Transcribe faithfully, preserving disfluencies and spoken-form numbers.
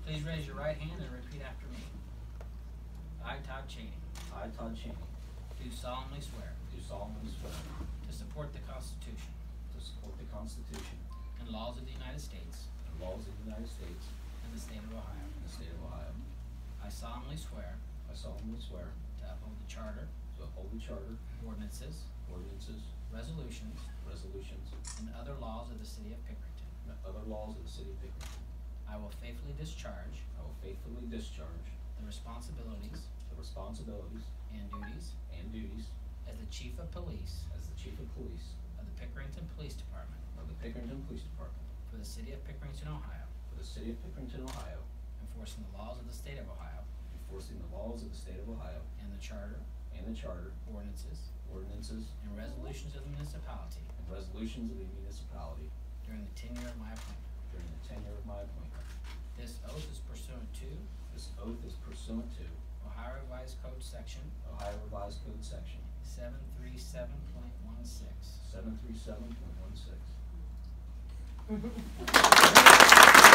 Please raise your right hand and repeat after me. I, Tod Cheney, I, Tod Cheney, do solemnly swear do solemnly swear to support the Constitution to support the Constitution and laws of the United States and laws of the United States and the state of Ohio. and the state of Ohio. I solemnly swear I solemnly swear to uphold the Charter, to uphold the Charter, ordinances, ordinances, resolutions, resolutions, and other laws of the city of Pickerington. and other laws of the city of Pickerington. I will faithfully discharge I will faithfully discharge the responsibilities the responsibilities and duties and duties as the Chief of Police as the Chief of Police of the Pickerington Police Department of the Pickerington Police Department for the city of Pickerington, Ohio, for the city of Pickerington, Ohio, enforcing the laws of the state of Ohio enforcing the laws of the state of Ohio and the Charter, and the Charter, ordinances, ordinances, and resolutions of the municipality and resolutions of the municipality during the tenure of my appointment. during the tenure of my appointment. This oath is pursuant to This oath is pursuant to Ohio Revised Code Section Ohio Revised Code Section seven three seven point one six. seven three seven point one six.